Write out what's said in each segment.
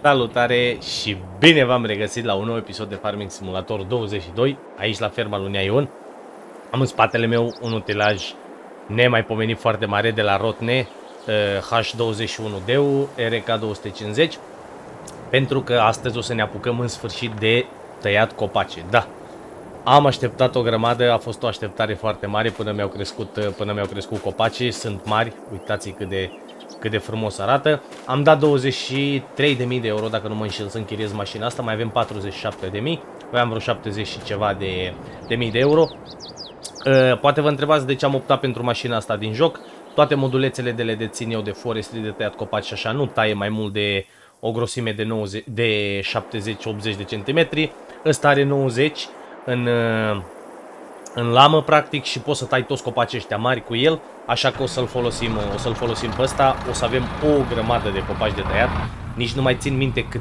Salutare și bine v-am regăsit la un nou episod de Farming Simulator 22, aici la ferma lui Ion. Am în spatele meu un utilaj nemaipomenit foarte mare de la Rotne, H21DU RK250, pentru că astăzi o să ne apucăm în sfârșit de tăiat copace. Da, am așteptat o grămadă, a fost o așteptare foarte mare până mi-au crescut copacii, sunt mari, uitați cât de frumos arată. Am dat 23.000 de euro, dacă nu mă înșel, să închiriez mașina asta. Mai avem 47.000, aveam vreo 70 și ceva de mii de euro. Poate vă întrebați de ce am optat pentru mașina asta din joc. Toate modulețele de le dețin eu de forestry, de tăiat copaci și așa, nu taie mai mult de o grosime de 70-80 de centimetri. Ăsta are 90 în lamă, practic, și poți să tai toți copacii ăștia mari cu el, așa că o să-l folosim pe ăsta. O să avem o grămadă de copaci de tăiat. Nici nu mai țin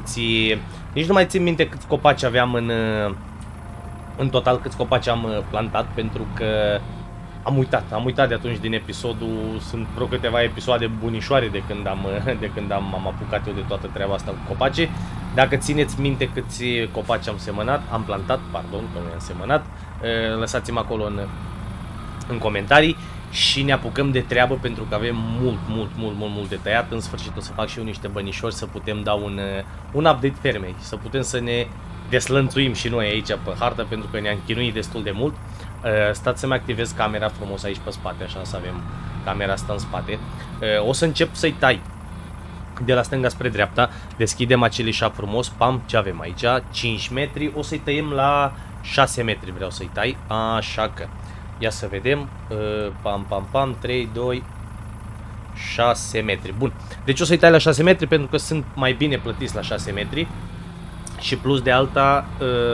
minte câți copaci aveam în total, câți copaci am plantat, pentru că am uitat de atunci din episodul. Sunt vreo câteva episoade bunișoare de când am apucat eu de toată treaba asta cu copacii. Dacă țineți minte câți copaci am plantat, pardon, că nu i-am semănat, lăsați-mi acolo în comentarii și ne apucăm de treabă, pentru că avem mult de tăiat. În sfârșit o să fac și eu niște bănișori să putem da un update fermei, să putem să ne deslănțuim și noi aici pe hartă, pentru că ne-am chinuit destul de mult. Stați să-mi activez camera frumos aici pe spate, așa să avem camera asta în spate. O să încep să-i tai de la stânga spre dreapta. Deschidem acelișa frumos. Pam, ce avem aici? 5 metri. O să-i tăiem la 6 metri, vreau să-i tai. Așa că, ia să vedem. Pam, 3, 2, 6 metri. Bun. Deci o să-i tai la 6 metri, pentru că sunt mai bine plătiți la 6 metri. Și plus de alta,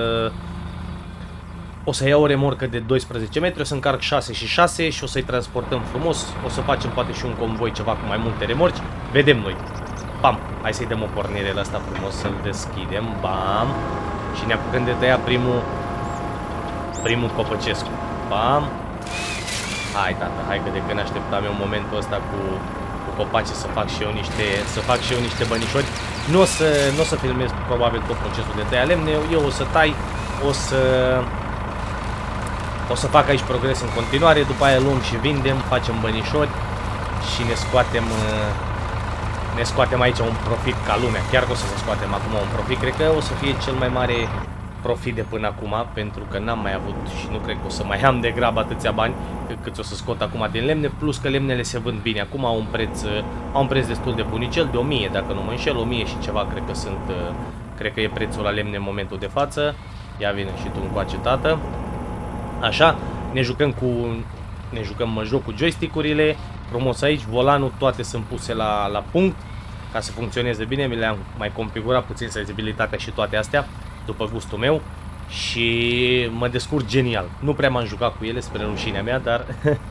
o să iau o remorcă de 12 metri, o să încarc 6 și 6 și o să-i transportăm frumos. O să facem poate și un convoi, ceva cu mai multe remorci. Vedem noi. Bam! Hai să-i dăm o pornire la asta frumos, să-l deschidem. Bam! Și ne apucăm de tăia primul copăcescu. Bam! Hai, tata, hai, că de când așteptam eu momentul ăsta cu copaci să fac și eu niște bănișori. Nu o să filmez probabil tot procesul de tăia lemne. Eu o să tai, o să fac aici progres în continuare, după aia luăm și vindem, facem bănișori și ne scoatem aici un profit ca lumea. Chiar că o să ne scoatem acum un profit, cred că o să fie cel mai mare profit de până acum, pentru că n-am mai avut și nu cred că o să mai am de grabă atâția bani cât o să scot acum din lemne, plus că lemnele se vând bine. Acum au un preț destul de bunicel, de 1000, dacă nu mă înșel, 1000 și ceva, cred că e prețul la lemne în momentul de față. Ia vine și tu încoace, tată. Așa, mă joc cu joystick-urile, frumos aici, volanul, toate sunt puse la punct, ca să funcționeze bine, mi le-am mai configurat puțin sensibilitatea și toate astea, după gustul meu, și mă descurc genial. Nu prea m-am jucat cu ele, spre rușinea mea, dar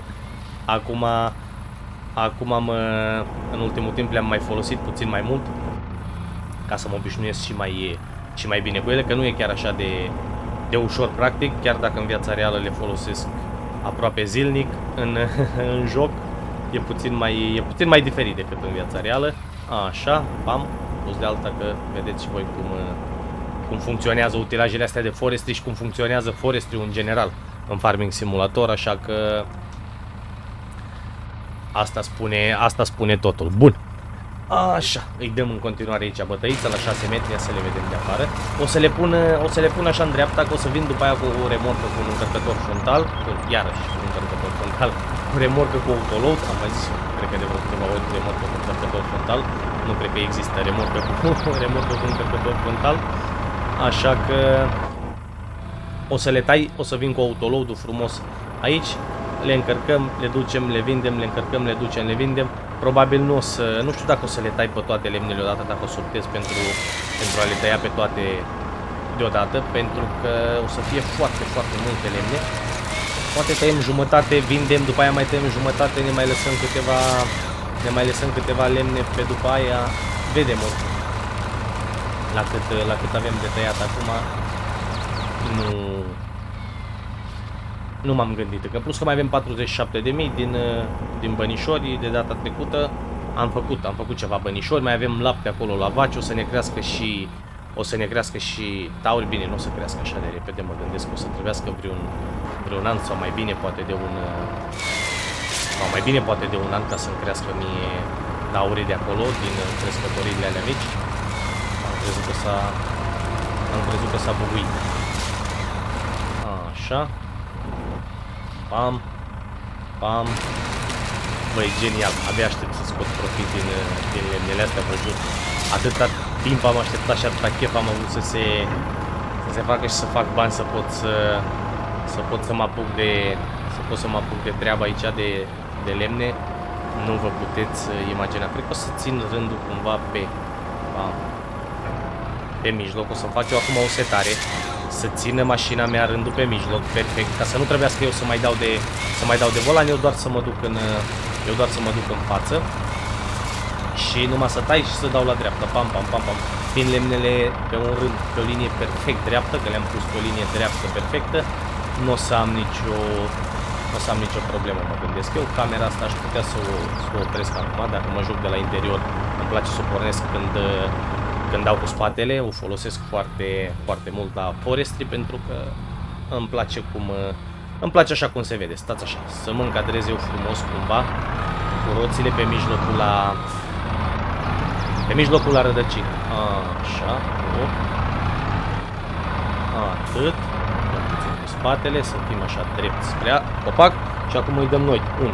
acum în ultimul timp le-am mai folosit puțin mai mult, ca să mă obișnuiesc și mai bine cu ele, că nu e chiar așa de ușor, practic, chiar dacă în viața reală le folosesc aproape zilnic, în joc e puțin mai diferit decât în viața reală. Așa, pam, plus de alta că vedeți și voi cum funcționează utilajele astea de forestry și cum funcționează forestry în general în Farming Simulator, așa că asta spune totul. Bun. Așa, îi dăm în continuare aici bătăița la 6 metri, ia să le vedem de afară. O să le pun așa în dreapta, că o să vin după aia cu o remorcă cu un încărcător frontal, iarăși un încărcător frontal, o remorcă cu autoload, am mai zis, cred că de vreo câteva ori remorcă cu încărcător frontal, nu cred că există remorcă cu încărcător frontal, așa că o să le tai, o să vin cu autoload-ul frumos aici, le încărcăm, le ducem, le vindem, le încărcăm, le ducem, le vindem. Probabil nu știu dacă o să le tai pe toate lemnele odată, dacă o să optez pentru a le tăia pe toate deodată, pentru că o să fie foarte multe lemne. Poate tăiem jumătate, vindem, după aia mai tăiem jumătate, ne mai lăsăm câteva lemne pe după aia, vedem oricum. La cât avem de tăiat acum, nu m-am gândit, că plus că mai avem 47.000 din bănișori de data trecută, Am făcut ceva bănișori, mai avem lapte acolo la vaci, o să ne crească și tauri. Bine, nu o să crească așa de repede, mă gândesc că o să trebuiască vreun an sau mai bine poate de un an ca să-mi crească mie tauri de acolo, din crescătorile alea mici. Am crezut că s-a buguit. Așa. Pam. Pam. Băi, genial. Abia aștept să scot profit din lemnele astea, vă jur. Atâta timp am așteptat și atâta chef am avut să se facă și să fac bani, să pot să mă apuc de treaba aici de lemne. Nu vă puteți imagina. Cred că o să țin rândul cumva pe mijloc. O să fac eu acum o setare să țină mașina mea rândul pe mijloc, perfect, ca să nu trebuiască eu să mai dau de volan, eu doar să mă duc în față și numai să tai și să dau la dreapta, pam, pam, pam, pam. Fiind lemnele pe un rând, pe o linie perfect dreaptă, că le-am pus pe o linie dreaptă perfectă, nu o să am nicio problemă, mă gândesc eu. Camera asta aș putea să o opresc acum, dacă mă joc de la interior, îmi place să o pornesc când dau cu spatele, o folosesc foarte, foarte mult la forestry pentru că îmi place așa cum se vede. Stați așa, să mă încadrez eu frumos cumva cu roțile pe mijlocul la rădăcină. Așa, atât. Cu spatele, să fim așa drept spre copac și acum îi dăm noi un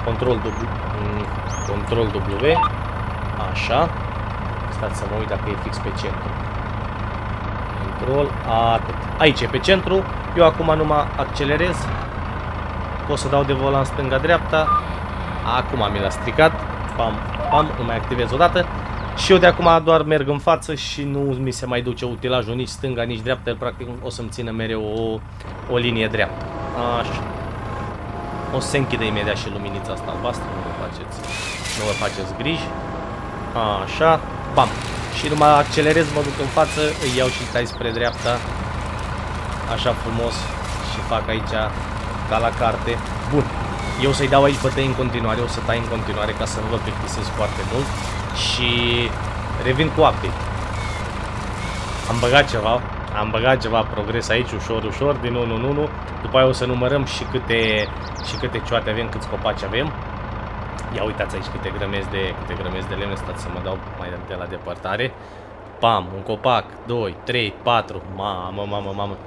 control W. Așa. Stați să mă uit dacă e fix pe centru. Control, atât. Aici e pe centru. Eu acum numai accelerez. Pot să dau de volan stânga-dreapta. Acum mi l-a stricat. Pam, pam, îl mai activez odată. Și eu de acum doar merg în față și nu mi se mai duce utilajul nici stânga, nici dreapta. El practic o să-mi țină mereu o linie dreaptă. Așa. O să se închide imediat și luminița asta albastră. Nu vă faceți griji. Așa. Bam! Și numai accelerez, mă duc în față, îi iau și tai spre dreapta. Așa frumos. Și fac aici ca la carte. Bun. Eu să-i dau aici bătăi în continuare, o să tai în continuare ca să nu vă plictisesc foarte mult. Și revin cu update. Am băgat ceva progres aici, ușor, ușor, din 1 în 1. După aia o să numărăm și câte cioate avem, câți copaci avem. Ia uitați aici câte grămezi de lemne, stați să mă dau mai de la depărtare. Pam, un copac, 2, 3, 4, mamă.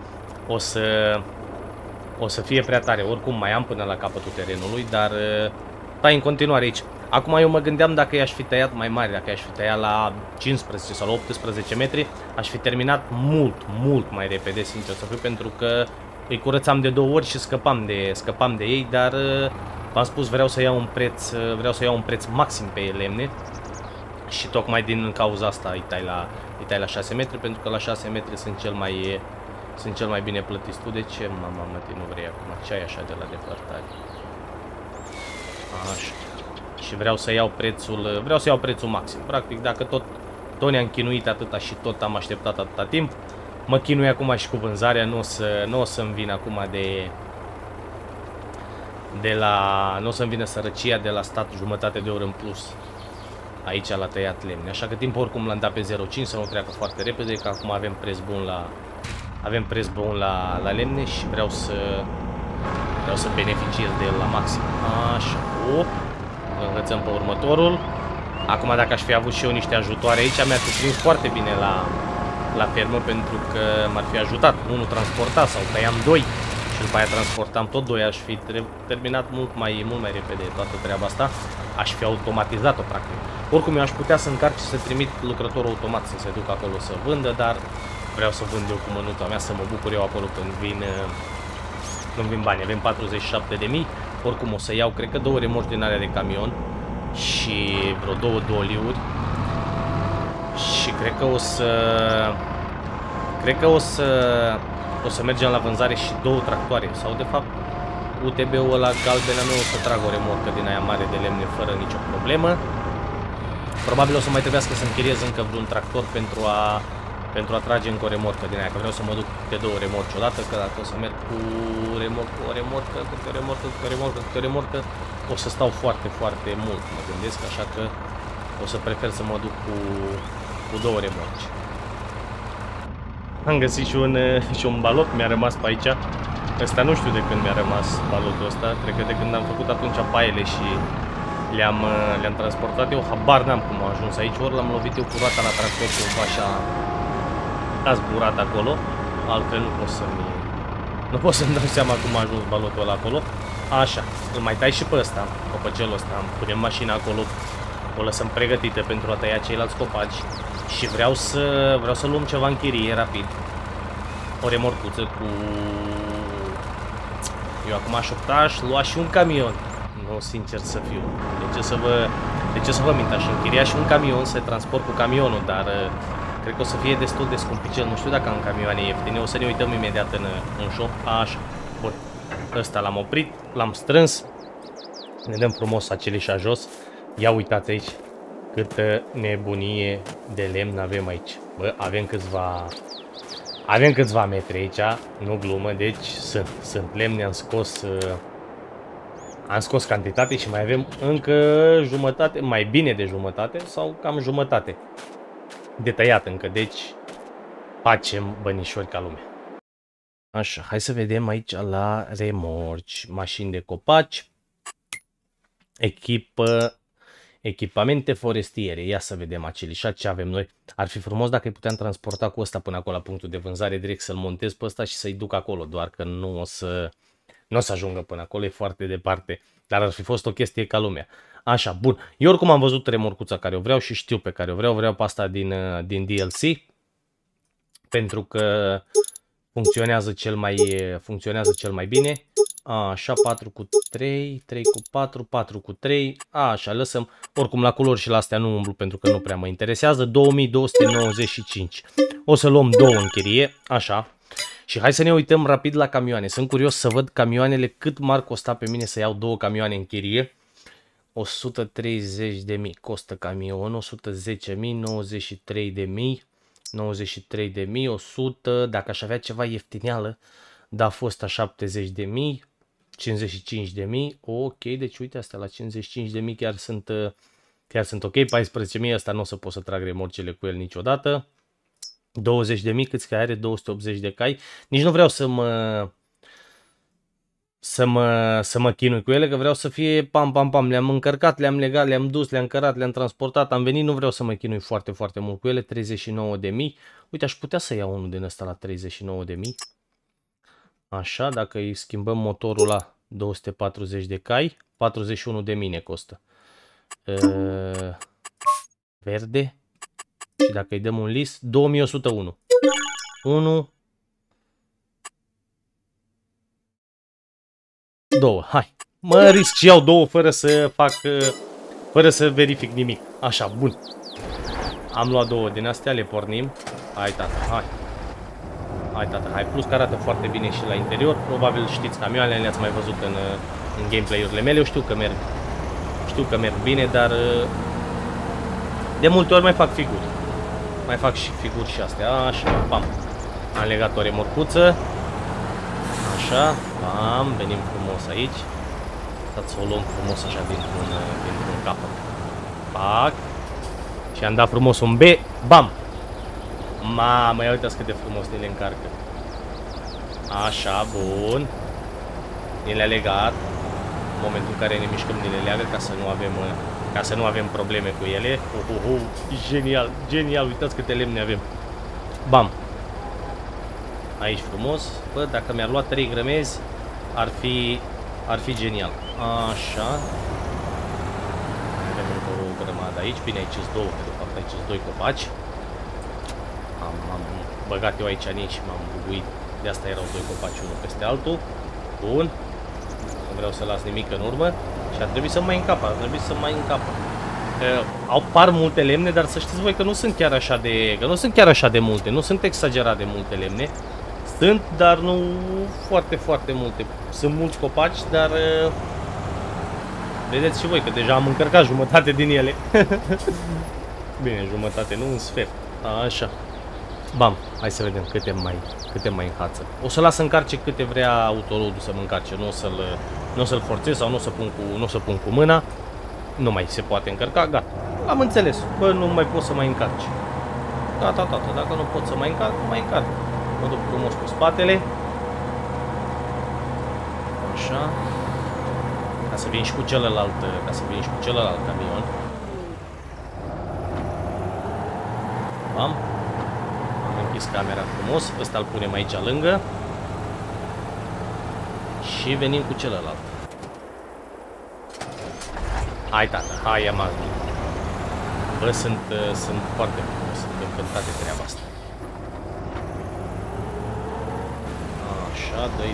O să fie prea tare, oricum mai am până la capătul terenului, dar tai în continuare aici. Acum eu mă gândeam dacă i-aș fi tăiat mai mari, dacă i-aș fi tăiat la 15 sau la 18 metri, aș fi terminat mult mai repede, sincer să fiu, pentru că îi curățam de 2 ori și scăpam de ei, dar v-am spus, vreau să iau un preț maxim pe lemne și tocmai din cauza asta îi tai la 6 metri, pentru că la 6 metri sunt cel mai bine plătiți. Tu de ce, mama, nu vrei acum? Ce ai așa de la depărtare? Așa. Și vreau să iau prețul maxim. Practic, dacă tot ne-am chinuit atâta și tot am așteptat atâta timp, mă chinui acum și cu vânzarea, nu o să-mi vin acum nu o să-mi vină sărăcia de la stat jumătate de oră în plus aici la tăiat lemne. Așa că timpul oricum l-am dat pe 0,5 să nu treacă foarte repede, că acum avem preț bun la lemne și vreau să beneficiez de el la maxim. Așa, îl învățăm pe următorul. Acum dacă aș fi avut și eu niște ajutoare aici, mi-ar fi prins foarte bine la fermă, pentru că m-ar fi ajutat. Unul transporta sau tăiam 2 și după aia transportam tot 2, aș fi terminat mult mai repede toată treaba asta. Aș fi automatizat-o practic. Oricum eu aș putea să încarc și să trimit lucrătorul automat să se ducă acolo să vândă, dar vreau să vând eu cu mânuța mea, să mă bucur eu acolo când vin bani. Avem 47.000. Oricum o să iau, cred că 2 remorci din alea de camion și vreo 2 doliuri. Și cred că o să mergem la vânzare și 2 tractoare. Sau de fapt UTB-ul ăla galben nu o să trag o remorcă din aia mare de lemne fără nicio problemă. Probabil o să mai trebuiască să închiriez încă vreun tractor pentru a trage încă o remorcă din aia, că vreau să mă duc pe 2 remorci odată, că dacă o să merg cu o remorcă, o să stau foarte, foarte mult, mă gândesc, așa că o să prefer să mă duc cu două remorci. Am găsit și un balot, mi-a rămas pe aici. Ăsta nu știu de când mi-a rămas balotul ăsta, cred că de când am făcut atunci paiele și le-am transportat eu, habar n-am cum a ajuns aici, ori l-am lovit eu cu roata la tractor cumva așa a zburat acolo, altfel nu pot să-mi dau seama cum a ajuns balotul ăla acolo. Așa, îl mai tai și pe ăsta, copăcelul ăsta, punem mașina acolo, o lăsăm pregătită pentru a tăia ceilalți copaci și vreau să luăm ceva în chirie rapid. O remorcuță cu... Eu acum aș lua și un camion. Nu, sincer să fiu. De ce să vă mint, aș închiria și un camion, să transport cu camionul, dar cred că o să fie destul de scumpicel. Nu știu dacă am camioane ieftine, o să ne uităm imediat în shop. Așa, bun. Ăsta l-am oprit, l-am strâns. Ne dăm frumos acelișa jos. Ia uitați aici câtă nebunie de lemn avem aici. Bă, avem câțiva metri aici, nu glumă, deci sunt lemne, am scos cantitate și mai avem încă jumătate, mai bine de jumătate sau cam jumătate de tăiat încă, deci facem bănișori ca lume. Așa, hai să vedem aici la remorci, mașini de copaci, echipamente forestiere. Ia să vedem acelișa ce avem noi. Ar fi frumos dacă îi puteam transporta cu ăsta până acolo la punctul de vânzare, direct să-l montez pe ăsta și să-i duc acolo, doar că nu o să ajungă până acolo, e foarte departe, dar ar fi fost o chestie ca lumea. Așa, bun. Eu oricum am văzut remorcuța care o vreau și știu pe care o vreau pe asta din DLC, pentru că funcționează cel mai bine. Așa, 4 cu 3, 3 cu 4, 4 cu 3, așa, lăsăm, oricum la culori și la astea nu umblu pentru că nu prea mă interesează, 2295. O să luăm două în chirie, așa, și hai să ne uităm rapid la camioane, sunt curios să văd camioanele cât m-ar costa pe mine să iau două camioane în chirie. 130.000 costă camionul, 110.000, 93.000, 93.000, 100, dacă aș avea ceva ieftineală, da, a fost a 70.000, 55.000, ok, deci uite astea la 55.000 chiar sunt ok, 14.000 asta nu o să pot să trag remorcele cu el niciodată, 20.000 câți cai are, 280 de cai, nici nu vreau să mă chinui cu ele, că vreau să fie pam, le-am încărcat, le-am legat, le-am dus, le-am cărat, le-am transportat, am venit, nu vreau să mă chinui foarte, foarte mult cu ele, 39.000, uite, aș putea să iau unul din ăsta la 39.000. Așa, dacă îi schimbăm motorul la 240 de cai, 41 de mine costă. Verde. Și dacă îi dăm un list, 2101. 1, 2. Hai. Mă risc și iau două fără să verific nimic. Așa, bun. Am luat două din astea, le pornim. Hai, tata, hai. Hai, tata, hai. Plus că arată foarte bine și la interior. Probabil știți camioanele, le-ați mai văzut în gameplay-urile mele. Eu știu că merg bine, dar de multe ori mai fac figuri. Mai fac și figuri și astea. Așa, pam. Am legat o remorcuță. Așa, pam. Venim frumos aici. Stați să o luăm frumos așa dintr-un capăt. Pac. Și am dat frumos un B. Bam. Mamă, ia uitați cât de frumos ne le încarcă. Așa, bun. Ne le-a legat. În momentul în care ne mișcăm, ne le leagă ca să nu avem probleme cu ele. Genial, genial, uitați câte lemne avem. Bam. Aici frumos. Bă, dacă mi-ar lua 3 grămezi, ar fi genial. Așa. Avem încă o grămadă aici. Bine, aici sunt două, că de fapt aici sunt 2 copaci. Am băgat eu aici nici și m-am buguit. De asta erau 2 copaci, unul peste altul. Bun. Nu vreau să las nimic în urmă. Și ar trebui să mai încapă. Par multe lemne, dar să știți voi că nu sunt chiar așa de multe. Nu sunt exagerat de multe lemne. Sunt, dar nu foarte, foarte multe. Sunt mulți copaci, dar vedeți și voi că deja am încărcat jumătate din ele. Bine, jumătate, nu un sfert. Așa. Bam, hai să vedem câte mai înhață. O să las să încarce câte vrea autoload-ul să mă încarce. Nu o să-l forțez sau nu o să pun cu mâna. Nu mai se poate încărca, gata. Am înțeles, bă, nu mai pot să mai încarci. Gata, tată, dacă nu pot să mai încarc, nu mai încarc. Mă duc frumos cu spatele. Așa. Ca să vin și cu celălalt, camion. Am închis camera frumos. Ăsta îl punem aici lângă. Și venim cu celălalt. Hai, tata, hai, am ajuns. Bă, sunt foarte frumos, sunt încântat de treaba asta. Așa, dă-i.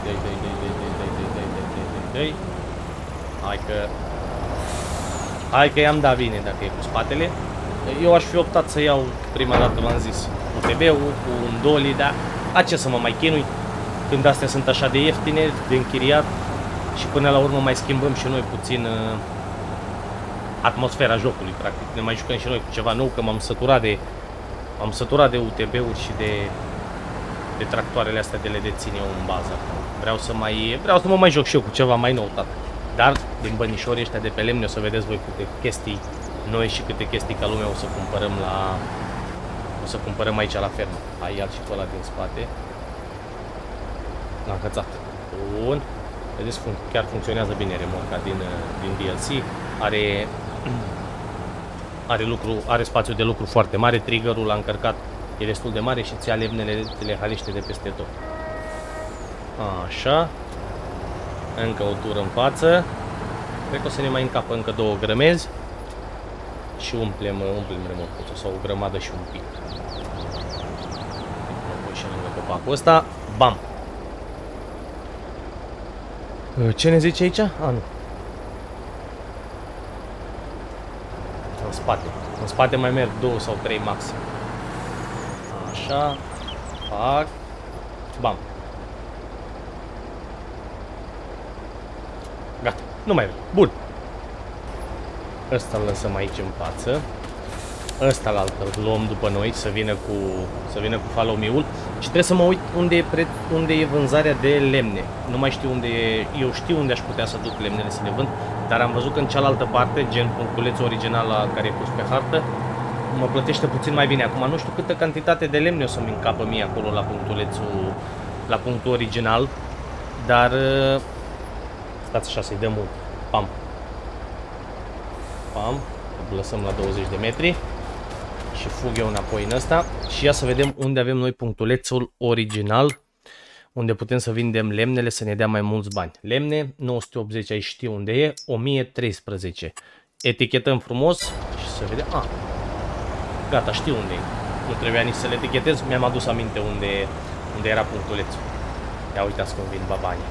Hai că i-am dat bine dacă e cu spatele. Eu aș fi optat să iau prima dată, v-am zis, UTB-ul cu un dolly, dar a ce să mă mai chinui când astea sunt așa de ieftine, de închiriat și până la urmă mai schimbăm și noi puțin atmosfera jocului, practic. Ne mai jucăm și noi cu ceva nou, că m-am săturat de UTB-uri și de tractoarele astea de le dețin eu în bază. Vreau să mă mai joc și eu cu ceva mai nou, tată. Dar din bănișorii ăștia de pe lemne o să vedeți voi câte chestii noi și câte chestii ca lumea o să cumpărăm aici la fermă. Hai, ia și pe ăla din spate. L-am cățat. Bun. Vedeți cum chiar funcționează bine remorca din DLC. Are spațiu de lucru foarte mare. Triggerul l-a încărcat, e destul de mare și ți ia lemnele, le halește de peste tot. Așa. Încă o tură în față. Cred că o să ne mai încapă încă 2 grămezi. Și umplem remorcuțul sau o grămadă și un pic. Mă pui și lângă copacul ăsta. Bam! Ce ne zice aici? Nu. În spate. În spate mai merg 2 sau 3 max. Așa. Fac. Bam. Gata. Nu mai merg. Bun. Ăsta îl lăsăm aici în față. Ăsta la altă îl luăm după noi să vină cu follow me-ul. Și trebuie să mă uit unde e vânzarea de lemne. Nu mai știu unde e. Eu știu unde aș putea să duc lemnele să le vând, dar am văzut că în cealaltă parte, gen punctulețul original care e pus pe hartă, mă plătește puțin mai bine. Acum nu știu câtă cantitate de lemne o să-mi încapă mie acolo la punctul original, dar stați așa să-i dăm un pam. Pam, lăsăm la 20 de metri și fug eu înapoi în ăsta și ia să vedem unde avem noi punctulețul original, unde putem să vindem lemnele să ne dea mai mulți bani. Lemne, 980, aici știu unde e, 1013. Etichetăm frumos și să vedem. Gata, știu unde e. Nu trebuia nici să le etichetez, mi-am adus aminte unde era punctulețul. Ia uitați cum vin babanii.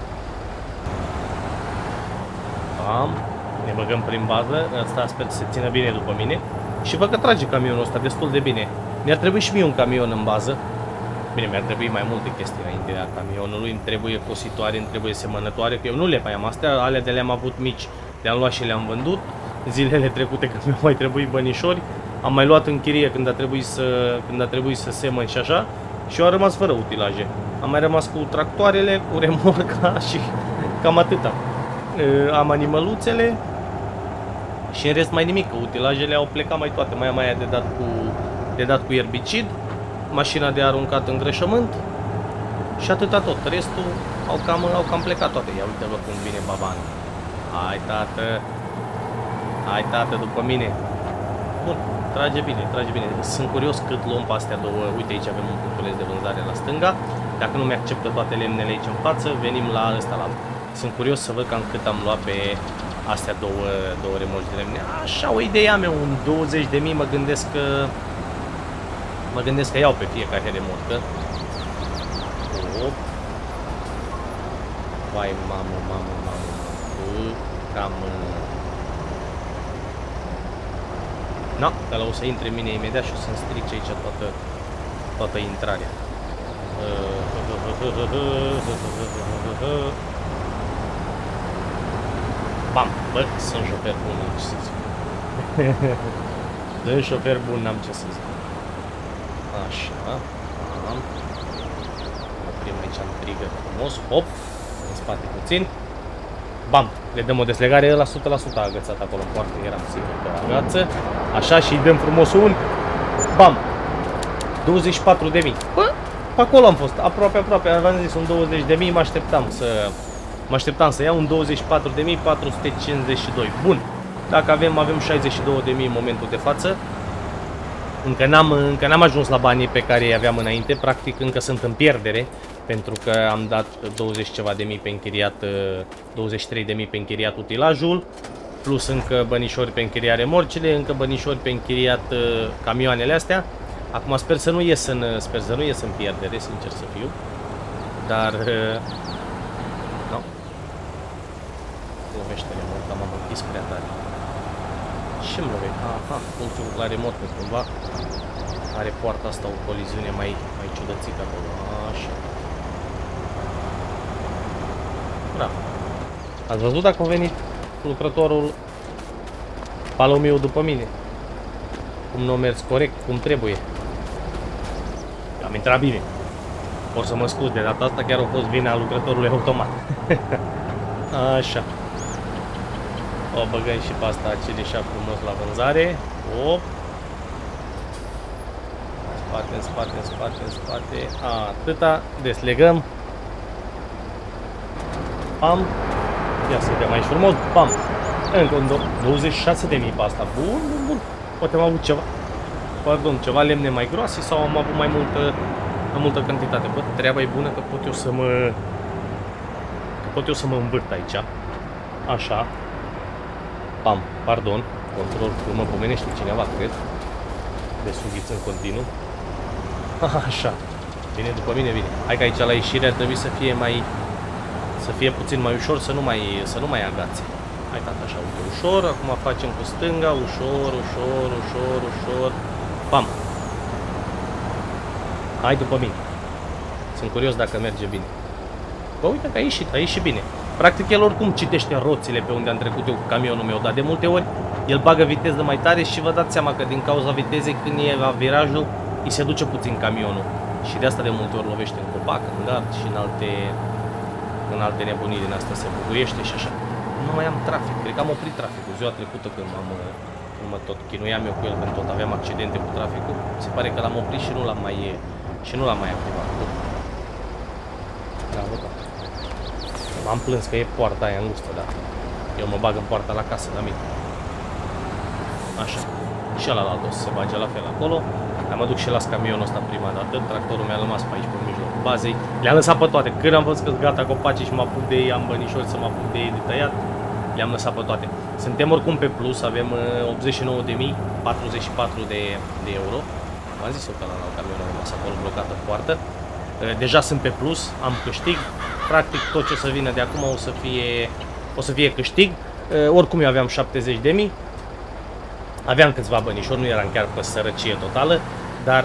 Bam. Ne băgăm prin bază, asta sper să se țină bine după mine. Și văd că trage camionul ăsta destul de bine. Mi-ar trebui și mie un camion în bază. Bine, mi-ar trebui mai multe chestii înainte a camionului. Îmi trebuie cositoare, îmi trebuie semănătoare, că eu nu le mai am astea, alea de le-am avut mici, le-am luat și le-am vândut. Zilele trecute că mi-au mai trebuit bănișori. Am mai luat în chirie când a trebuit să semăn și așa. Și eu am rămas fără utilaje. Am mai rămas cu tractoarele, cu remorca și cam atâta. Am animăluțele. Și în rest mai nimic, că utilajele au plecat mai toate, mai am aia de dat cu erbicid, mașina de aruncat îngrășământ și atâta tot. Restul au cam plecat toate. Ia uite-vă cum vine baban. Hai tată, după mine. Bun, trage bine. Sunt curios cât luăm pe astea două. Uite, aici avem un punctuleț de vânzare la stânga. Dacă nu mi-acceptă toate lemnele aici în față, venim la ăsta la altă. Sunt curios să văd cam cât am luat pe astea două remorci de lemne. Așa, o idee am eu, un 20.000, mă gândesc că iau pe fiecare remorcă. Vai, mamă. Cam... No, că o să intre în mine imediat și o să-mi strice aici toată intrarea. Bam! Bă, sunt șofer bun, n-am ce să zic. Sunt șofer bun, n-am ce să zic. Așa. Bam. Oprim aici în trigger frumos. Hop! În spate puțin. Bam! Le dăm o deslegare, ăla 100% a agățat acolo în poartă, eram sigur că agăță. Așa, și îi dăm frumos un... Bam! 24.000. Bă, pe acolo am fost, aproape, v-am zis, un 20.000, mă așteptam să iau un 24.452. Bun! Dacă avem 62.000 în momentul de față. Încă n-am ajuns la banii pe care îi aveam înainte, practic încă sunt în pierdere, pentru că am dat 20 ceva de mii pe închiriat, 23.000 pe închiriat utilajul, plus încă bănișori pe închiriat remorcile, încă bănișori pe închiriat camioanele astea. Acum sper să nu ies în pierdere, sincer să fiu, dar nu. Lovește-le mult, am închis prea tare. Ce-mi lovește? Aha, punctul la remorcă cumva are poarta asta o coliziune mai ciudățică acolo. Așa. Bravo. Ați văzut dacă a venit lucrătorul Palomiu după mine? Cum nu a mers corect, cum trebuie. Am intrat bine. Pot să mă scuz, de data asta chiar a fost vina lucrătorului automat. Așa. O băgăm și pe asta aceleșa frumos la vânzare. Op. În spate. Atâta. Deslegăm. Pam. Ia să vedem aici frumos. Pam. Încă un 26.000 pe asta. Bun. Poate am avut ceva. Pardon, ceva lemne mai groase sau am avut mai multă cantitate. Bă, treaba e bună că pot eu să mă învârt aici. Așa. Pam, pardon, control, mă pomenește cineva, cred. De sughiță în continuu. Așa. Bine, după mine vine. Hai că aici la ieșire ar trebui să fie puțin mai ușor, să nu mai agațe. Hai, tata, așa, ușor. Acum facem cu stânga, ușor. Pam. Hai după mine. Sunt curios dacă merge bine. Bă, uite că a ieșit bine. Practic el oricum citește roțile pe unde am trecut eu cu camionul meu, dar de multe ori el bagă viteză mai tare și vă dați seama că din cauza vitezei când e la virajul îi se duce puțin camionul. Și de asta de multe ori lovește în copac, în gard și în alte nebunii din asta se buguiește și așa. Nu mai am trafic, cred că am oprit traficul ziua trecută când mă tot chinuiam eu cu el, când tot aveam accidente cu traficul. Se pare că l-am oprit și nu l-am mai activat. Da, bă, da. M-am plâns că e poarta aia îngustă, da. Eu mă bag în poarta la casă, la mine. Așa. Și ăla o să se bage la fel acolo. Dar mă duc și las camionul ăsta prima dată. Tractorul mi-a rămas pe aici, pe mijlocul bazei. Le-am lăsat pe toate. Când am văzut că gata copacii și mă apuc de ei, am bănișori să mă apuc de ei de tăiat, le-am lăsat pe toate. Suntem oricum pe plus, avem 89.000, 44 de euro. V-am zis eu că la camionul a rămas acolo blocat în poartă. Deja sunt pe plus, am câștig. Practic tot ce o să vină de acum o să fie câștig. Oricum eu aveam 70.000. Aveam câțiva bănișori, nu eram chiar pe sărăcie totală, dar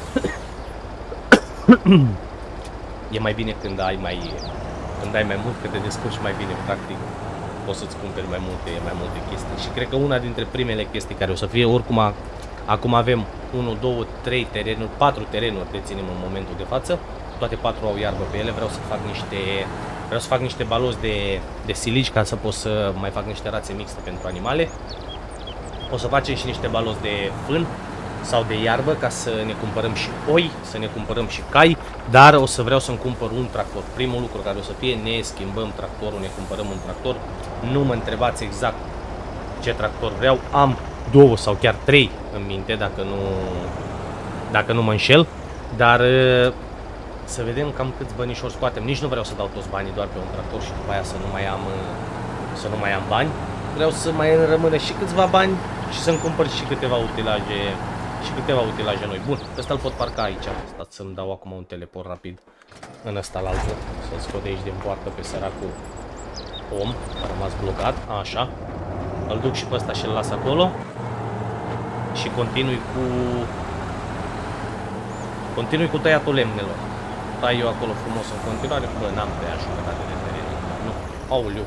e mai bine când ai mai mult, că te descurci mai bine, practic poți să-ți cumperi mai multe chestii. Și cred că una dintre primele chestii care o să fie, oricum acum avem 1, 2, 3 terenuri, 4 terenuri deținem în momentul de față. Toate 4 au iarbă pe ele, vreau să fac niște balozi de silici ca să pot să mai fac niște rațe mixte pentru animale. O să facem și niște balozi de fân sau de iarbă ca să ne cumpărăm și oi, să ne cumpărăm și cai, dar o să vreau să-mi cumpăr un tractor. Primul lucru care o să fie, ne schimbăm tractorul, ne cumpărăm un tractor. Nu mă întrebați exact ce tractor vreau, am 2 sau chiar 3 în minte, dacă nu mă înșel, dar să vedem cam câți bănișori scoatem. Nici nu vreau să dau toți banii doar pe un tractor și după aia să nu mai am bani. Vreau să mai rămână și câțiva bani și să-mi cumpăr și câteva utilaje noi. Bun, ăsta îl pot parca aici. Stați să-mi dau acum un teleport rapid în ăsta la altul. Să-l scot de aici din poartă pe săracul om. A rămas blocat. Așa. Îl duc și pe ăsta și îl las acolo. Și continui cu tăiatul lemnelor. Tai eu acolo frumos în continuare. Bă, n-am tăiat jumătate de teren. Nu. Auliu.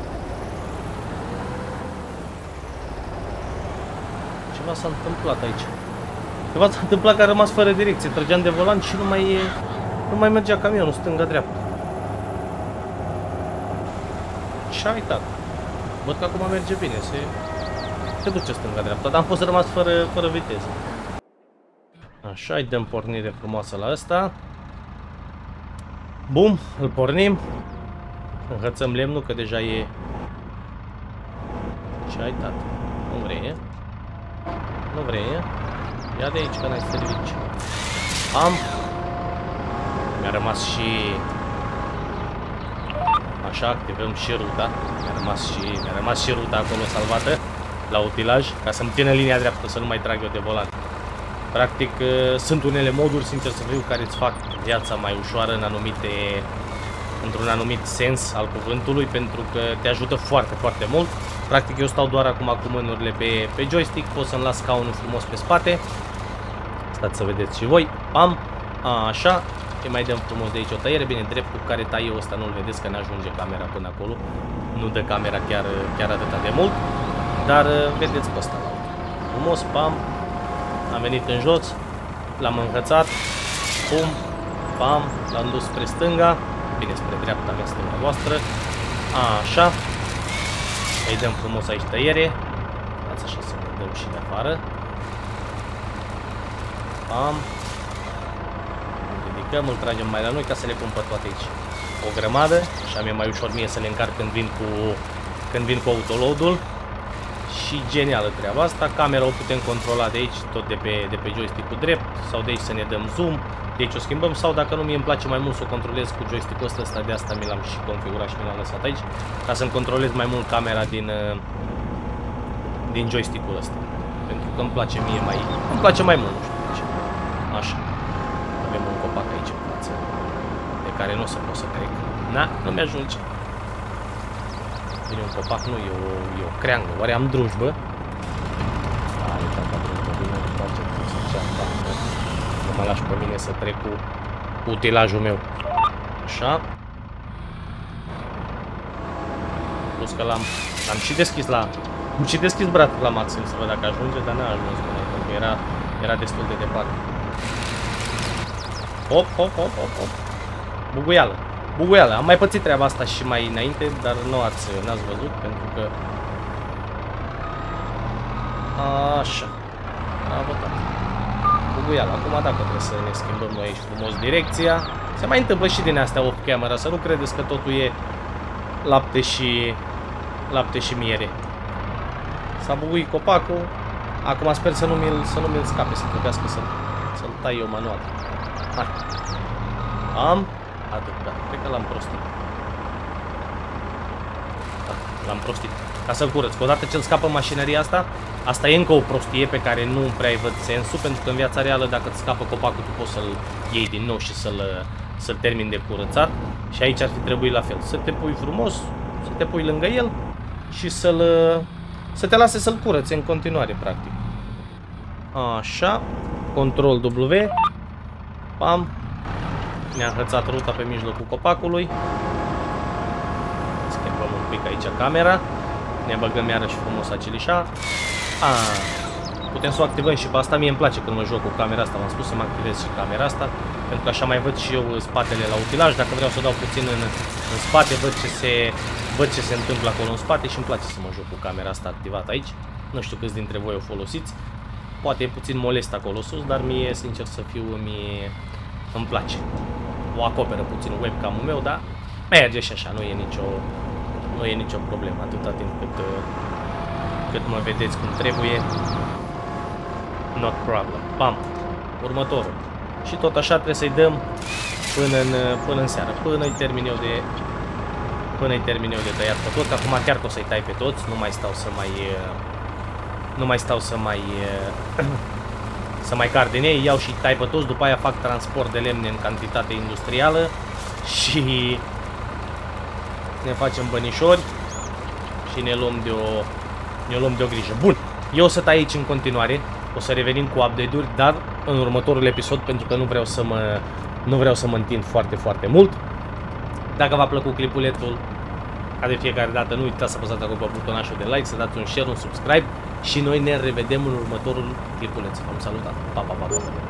Ceva s-a întâmplat aici. Ceva s-a întâmplat că a rămas fără direcție. Trăgeam de volan și nu mai mergea camionul stânga-dreapta. Ce ai dat? Văd că acum merge bine, se duce stânga-dreapta, dar am fost rămas fără viteză. Așa, îi dăm pornire frumoasă la ăsta. Bum, îl pornim. Înhățăm lemnul, că deja e... Ce ai dat? Nu vrei, Nu vrei, Ia de aici, că n-ai servici. Mi-a rămas și... Așa, activăm și ruta. Mi-a rămas și ruta acolo salvată la utilaj, ca să-mi țină linia dreaptă, să nu mai trag eu de volan. Practic, sunt unele moduri, sincer să fiu, care îți fac viața mai ușoară într-un anumit sens al cuvântului, pentru că te ajută foarte, foarte mult. Practic, eu stau doar acum cu mânurile pe joystick, pot să-mi las scaunul frumos pe spate. Stați să vedeți și voi. Pam, așa. Îi mai dăm frumos de aici o tăiere. Bine, dreptul cu care tai eu ăsta nu-l vedeți, că n-ajunge camera până acolo. Nu dă camera chiar atâta de mult. Dar vedeți pe ăsta. Frumos, pam. Am venit în jos. L-am înhățat. Pum, pam. L-am dus spre stânga. Bine, spre dreapta mea, stânga voastră. Așa. Îi dăm frumos aici tăiere. Dați așa să ne dăm și de afară. Pam. Îl tragem mai la noi ca să le pun pe toate aici o grămadă, așa mi-e mai ușor mie să le încarc când vin cu autoload-ul. Și genială treaba asta. Camera o putem controla de aici, tot de pe joystick-ul drept, sau de aici să ne dăm zoom, de aici o schimbăm, sau dacă nu, mie îmi place mai mult să o controlez cu joystick-ul ăsta, de asta mi l-am și configurat și mi l-am lăsat aici, ca să-mi controlez mai mult camera din joystick-ul ăsta, pentru că îmi place mie mai mult, nu știu de ce. Așa. Avem un copac aici în față, de care nu o să pot să trec. Na, nu mi-ajunge. Bine, un copac nu, e o creangă. Oare am drujbă? Hai, tata, drujbă, bine, îmi place să mă lași pe mine să trec cu utilajul meu. Așa. Plus că l-am și deschis am și deschis brațul la maxim să văd dacă ajunge, dar n-a ajuns până acum, că era destul de departe. Hop, hop, hop, hop, hop. Buguială. Am mai pățit treaba asta și mai înainte, dar nu n-ați văzut, pentru că... Așa. A votat. Buguială. Acum dacă trebuie să ne schimbăm noi aici frumos direcția. Se mai întâmplă și din astea off camera, să nu credeți că totul e lapte și miere. S-a buguit copacul. Acum sper să nu mi-l scape, să trebuiască să-l tai eu manual. Hai. Atât, da. Cred că l-am prostit. Da, l-am prostit. Ca să-l curăț. Că odată ce îl scapă mașinăria asta e încă o prostie pe care nu prea-i văd sensul, pentru că în viața reală, dacă îți scapă copacul, tu poți să-l iei din nou și să-l termini de curățat. Și aici ar fi trebuit la fel. Să te pui frumos, să te pui lângă el și să te lase să-l curățe în continuare, practic. Așa. Control W. Pam. Ne-a înhățat ruta pe mijlocul copacului. Schimbăm un pic aici camera. Ne băgăm iarăși frumos acelișa. Putem să o activăm și pe asta. Mie îmi place când mă joc cu camera asta. V-am spus să mă activez și camera asta, pentru că așa mai văd și eu spatele la utilaj. Dacă vreau să dau puțin în spate, văd ce se întâmplă acolo în spate și îmi place să mă joc cu camera asta activată aici. Nu știu câți dintre voi o folosiți. Poate e puțin molest acolo sus, dar mie, sincer să fiu, îmi place. O acoperă puțin webcam-ul meu, dar merge și așa, nu e nicio problemă, atâta timp cât mă vedeți cum trebuie. Not problem. Bam. Următorul. Și tot așa trebuie să-i dăm până în seară, până-i termin eu de tăiat pe toți. Acum chiar că o să-i tai pe toți, nu mai stau să mai car din ei, iau și tai pe toți, după aia fac transport de lemne în cantitate industrială și ne facem bănișori și ne luăm de o grijă. Bun, eu o să tai aici în continuare, o să revenim cu update-uri, dar în următorul episod, pentru că nu vreau să mă întind foarte, foarte mult. Dacă v-a plăcut clipuletul, ca de fiecare dată, nu uitați să apăsați acolo pe butonașul de like, să dați un share, un subscribe și noi ne revedem în următorul clipuleț. V-am salutat. Pa, pa, pa, pa.